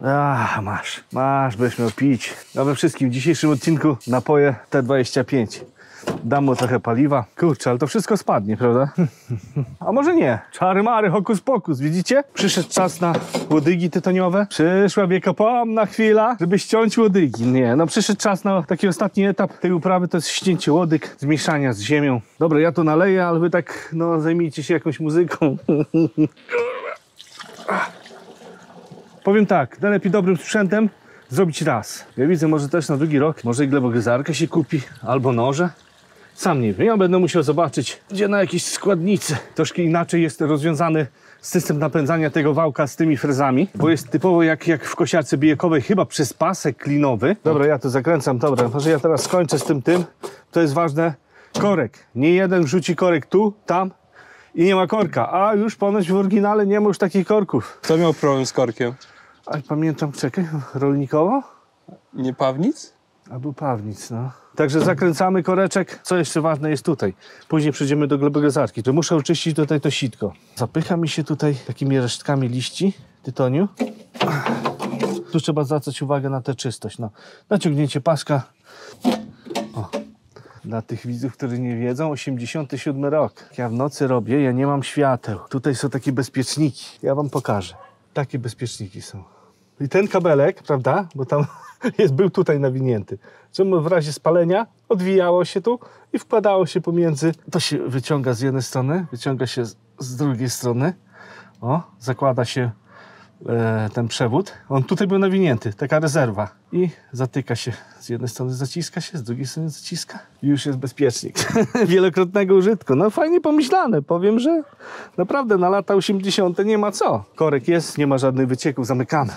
Masz, będziesz miał pić. A we wszystkim w dzisiejszym odcinku napoje T25. Dam mu trochę paliwa. Kurczę, ale to wszystko spadnie, prawda? A może nie? Czary mary, hokus pokus, widzicie? Przyszedł czas na łodygi tytoniowe. Przyszła wiekopomna chwila, żeby ściąć łodygi. Nie, no przyszedł czas na taki ostatni etap tej uprawy, to jest ścięcie łodyg, zmieszania z ziemią. Dobra, ja to naleję, ale wy tak, no, zajmijcie się jakąś muzyką. Powiem tak, najlepiej dobrym sprzętem zrobić raz. Ja widzę, może też na drugi rok, może glebogryzarkę się kupi, albo noże. Sam nie wiem, ja będę musiał zobaczyć, gdzie na jakieś składnicy. Troszkę inaczej jest rozwiązany system napędzania tego wałka z tymi frezami, bo jest typowo jak w kosiarce bijekowej, chyba przez pasek klinowy. Dobra, ja to zakręcam, dobra, może ja teraz skończę z tym. To jest ważne, korek. Nie jeden wrzuci korek tu, tam i nie ma korka, a już ponoć w oryginale nie ma już takich korków. Kto miał problem z korkiem? A pamiętam, czekaj, rolnikowo? Nie Pawnic? A był Pawnic, no. Także zakręcamy koreczek. Co jeszcze ważne jest tutaj. Później przejdziemy do glebogryzarki. To muszę oczyścić tutaj to sitko. Zapycha mi się tutaj takimi resztkami liści tytoniu. Tu trzeba zwracać uwagę na tę czystość. No. Naciągnięcie paska. O. Dla tych widzów, którzy nie wiedzą, 87 rok. Ja w nocy robię, ja nie mam świateł. Tutaj są takie bezpieczniki. Ja wam pokażę. Takie bezpieczniki są. I ten kabelek, prawda, bo tam był tutaj nawinięty, żeby w razie spalenia odwijało się tu i wkładało się pomiędzy. To się wyciąga z jednej strony, wyciąga się z drugiej strony. O, zakłada się ten przewód. On tutaj był nawinięty, taka rezerwa. I zatyka się. Z jednej strony zaciska się, z drugiej strony zaciska. I już jest bezpiecznik. Wielokrotnego użytku. No fajnie pomyślane. Powiem, że naprawdę na lata 80. nie ma co. Korek jest, nie ma żadnych wycieków, zamykane.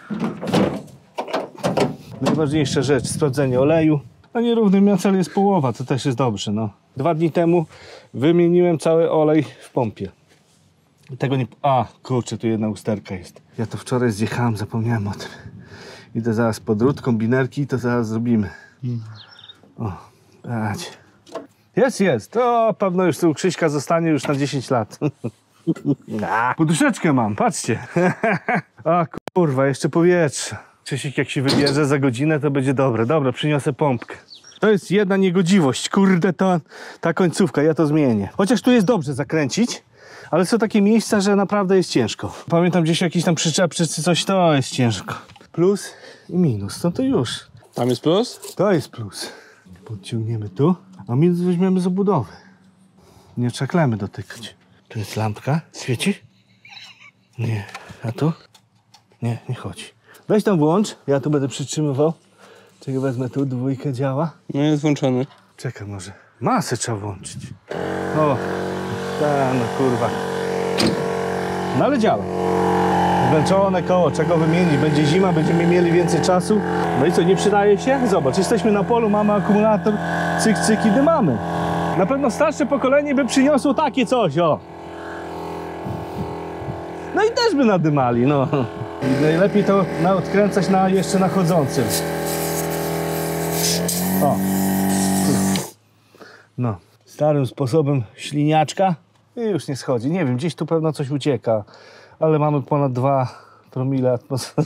Najważniejsza rzecz, sprawdzenie oleju. No nierównym cel jest połowa, to też jest dobrze. No. 2 dni temu wymieniłem cały olej w pompie. Tego nie... A, kurczę, tu jedna usterka jest. Ja to wczoraj zjechałem, zapomniałem o tym. Idę zaraz pod drut, kombinerki, to zaraz zrobimy. O, dać. Jest. To pewno już u Krzyśka zostanie już na 10 lat. Poduszeczkę mam, patrzcie. A kurwa, jeszcze powietrze. Krzysiek jak się wybierze za godzinę, to będzie dobre. Dobra, przyniosę pompkę. To jest jedna niegodziwość. Kurde, ta końcówka, ja to zmienię. Chociaż tu jest dobrze zakręcić, ale są takie miejsca, że naprawdę jest ciężko. Pamiętam gdzieś jakiś tam przyczepczy czy coś, to jest ciężko. Plus i minus, no to już. Tam jest plus? To jest plus. Podciągniemy tu, a minus weźmiemy z obudowy. Nie czaklemy dotykać. Tu jest lampka. Świeci? Nie. A tu? Nie, nie chodzi. Weź tam włącz, ja tu będę przytrzymywał. Czekaj, wezmę tu, 2 działa. No jest włączony. Czekaj może. Masę trzeba włączyć. O, no kurwa. No ale działa. Zmęczone koło, czego wymienić? Będzie zima, będziemy mieli więcej czasu. No i co, nie przydaje się? Zobacz, jesteśmy na polu, mamy akumulator, cyk, cyk i dymamy. Na pewno starsze pokolenie by przyniosło takie coś, o. No i też by nadymali, no. I najlepiej to odkręcać jeszcze na chodzącym. O. No. Starym sposobem śliniaczka i już nie schodzi. Nie wiem, gdzieś tu pewno coś ucieka, ale mamy ponad 2 promile atmosfery.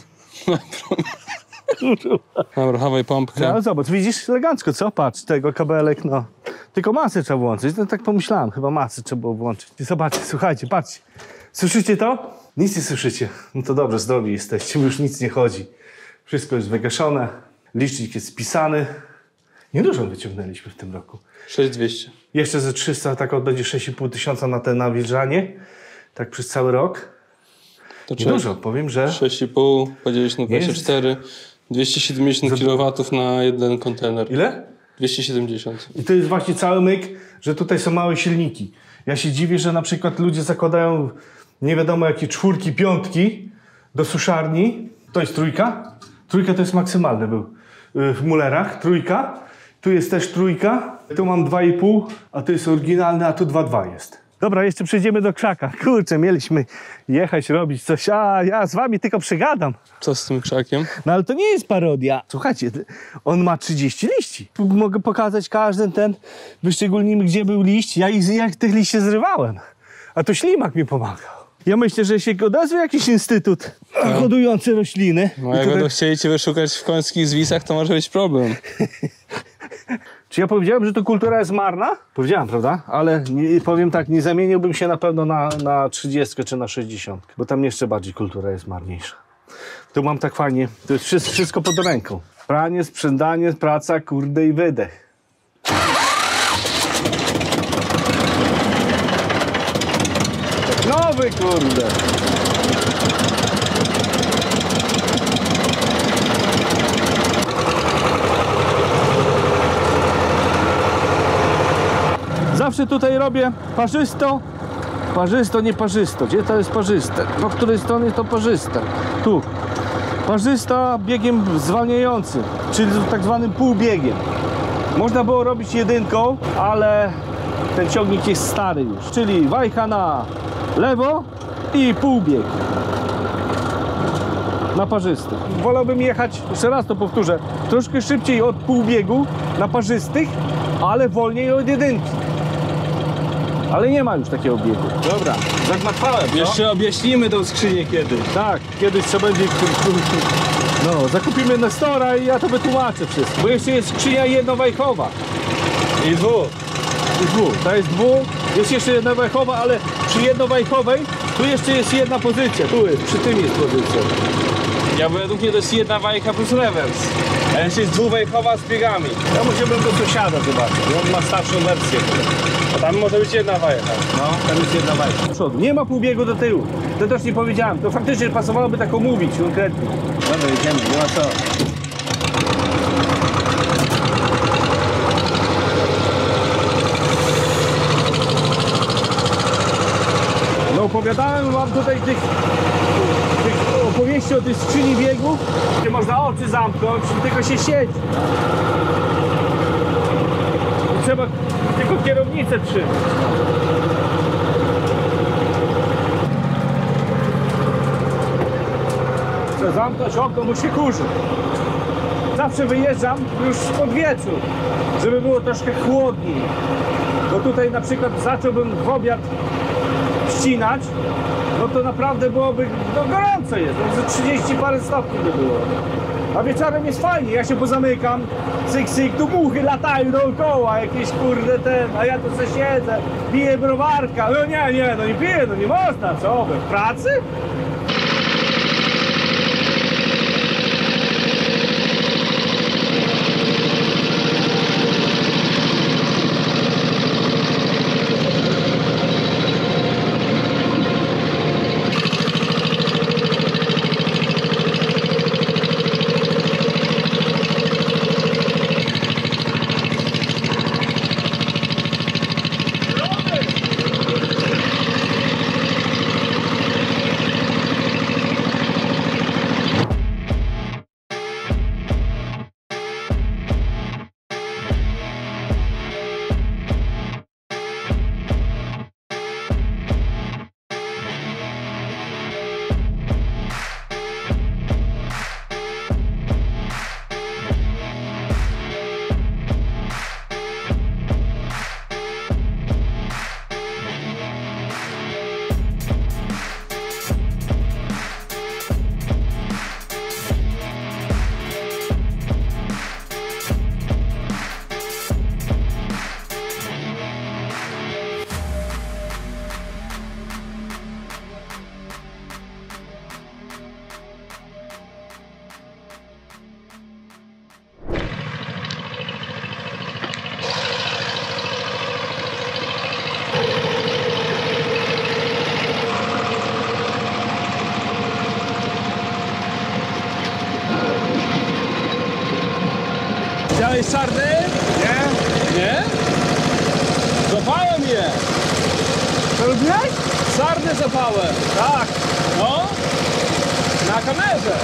Dobra, chowaj pompkę. No zobacz, widzisz, elegancko, co? Patrz, tego kabelek, no. Tylko masę trzeba włączyć. No tak pomyślałem, chyba masę trzeba było włączyć. I zobaczcie, słuchajcie, patrzcie. Słyszycie to? Nic nie słyszycie. No to dobrze, zdrowi jesteście, już nic nie chodzi. Wszystko jest wygaszone, licznik jest spisany. Niedużo wyciągnęliśmy w tym roku. 6200. Jeszcze ze 300, tak będzie 6,5 tysiąca na te nawilżanie. Tak przez cały rok. To niedużo, powiem, że... 6,5 podzielić na 24. 270 kW na jeden kontener. Ile? 270. I to jest właśnie cały myk, że tutaj są małe silniki. Ja się dziwię, że na przykład ludzie zakładają nie wiadomo jakie 4, 5 do suszarni. To jest 3. 3 to jest maksymalny był w Mullerach. 3. Tu jest też 3. Tu mam 2,5, a to jest oryginalny, a tu 2,2 jest. Dobra, jeszcze przejdziemy do krzaka. Kurczę, mieliśmy jechać, robić coś, a ja z wami tylko przegadam. Co z tym krzakiem? No ale to nie jest parodia. Słuchajcie, on ma 30 liści. Mogę pokazać każdy ten, wyszczególnimy gdzie był liść. Ja tych liści zrywałem, a to ślimak mi pomagał. Ja myślę, że się odezwie jakiś instytut hodujący rośliny. No jak będą chcieli cię wyszukać w końskich zwisach, to może być problem. Czy ja powiedziałem, że to kultura jest marna? Powiedziałem, prawda? Ale nie, powiem tak, nie zamieniłbym się na pewno na 30 czy na 60, bo tam jeszcze bardziej kultura jest marniejsza. Tu mam tak fajnie, to jest wszystko pod ręką. Pranie, sprzątanie, praca, kurde i wydech. Nowy, kurde. Zawsze tutaj robię parzysto, nie parzysto. Gdzie to jest parzyste? Po której stronie to parzyste? Tu. Parzysta biegiem zwalniającym, czyli tak zwanym półbiegiem. Można było robić jedynką, ale ten ciągnik jest stary już. Czyli wajcha na lewo i półbieg. Na parzysty. Wolałbym jechać, jeszcze raz to powtórzę, troszkę szybciej od półbiegu na parzystych, ale wolniej od jedynki. Ale nie ma już takiego biegu. Dobra, zagmatwałem. Jeszcze objaśnimy tą skrzynię kiedyś. Tak, kiedyś trzeba będzie... No, zakupimy Nestora i ja to wytłumaczę wszystko. Bo jeszcze jest skrzynia jednowajchowa. I dwóch. To jest jest jeszcze jedna wajchowa, ale przy jednowajchowej tu jeszcze jest jedna pozycja. Tu jest, przy tym jest pozycja. Ja według mnie to jest jedna wajcha plus rewers. A jeszcze jest dwuwajchowa z biegami. Ja musiałbym do sąsiada zobaczyć, on ma starszą wersję. A tam może być jedna wajcha. No, tam jest jedna wajcha. Do przodu. Nie ma półbiegu do tyłu. To też nie powiedziałem. To faktycznie pasowałoby tak omówić konkretnie. Dobra, jedziemy, nie ma co. No opowiadałem wam tutaj tych opowieści o tej skrzyni biegów, gdzie można oczy zamknąć i tylko się siedzi. I trzeba tylko kierownicę trzymać. Chcę zamknąć okno, bo się kurzy. Zawsze wyjeżdżam już pod wieczór, żeby było troszkę chłodniej. Bo tutaj na przykład zacząłbym w obiad ścinać, no to naprawdę byłoby, no gorąco jest, no ze 30 parę stopni by było. A wieczorem jest fajnie, ja się pozamykam, cyk, tu muchy latają dookoła, jakieś kurde a ja tu sobie siedzę, piję browarka, no nie piję, no nie można, co wy, w pracy? Widziałeś sarny? Nie. Nie? Złapałem je! Co robiłeś? Sarny złapałem! Tak. No! Na kamerze!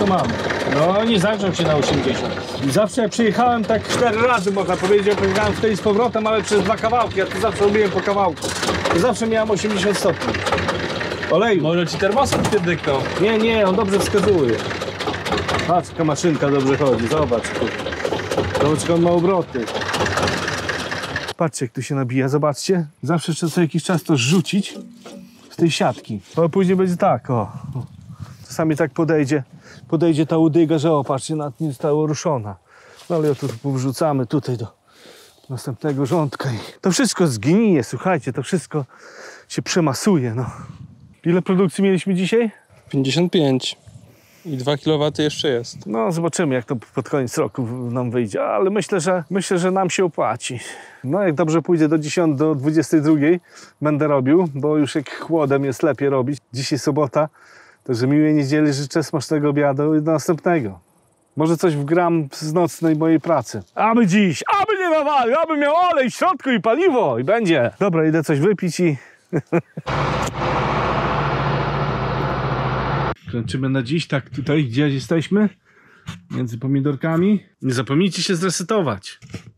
mamy. No nie zagrzał się na 80. I zawsze jak przyjechałem tak 4 razy, można powiedzieć, pojechałem wtedy z powrotem, ale przez 2 kawałki, ja to zawsze robiłem po kawałku. To zawsze miałem 80 stopni. Oleju. Może ci termoset pierdyknął. Nie, on dobrze wskazuje. Patrz, jaka maszynka dobrze chodzi, zobacz. Zobacz, jak on ma obroty. Patrzcie, jak tu się nabija, zobaczcie. Zawsze trzeba co jakiś czas to zrzucić z tej siatki. Ale później będzie tak, o. Czasami tak podejdzie ta łodyga, że o, patrzcie, nad nie została ruszona. No ale ja to powrzucamy tutaj do następnego rządka i to wszystko zgnije, słuchajcie, to wszystko się przemasuje, no. Ile produkcji mieliśmy dzisiaj? 55. I 2 kW jeszcze jest. No, zobaczymy, jak to pod koniec roku nam wyjdzie, ale myślę, że nam się opłaci. No, jak dobrze pójdzie do 10, do 22 będę robił, bo już jak chłodem jest lepiej robić. Dzisiaj sobota, także miłej niedzieli życzę, smacznego obiadu i do następnego. Może coś wgram z nocnej mojej pracy. Aby dziś, aby nie nawalił, aby miał olej w środku i paliwo i będzie. Dobra, idę coś wypić i... Kończymy na dziś, tak tutaj, gdzie jesteśmy, między pomidorkami. Nie zapomnijcie się zresetować.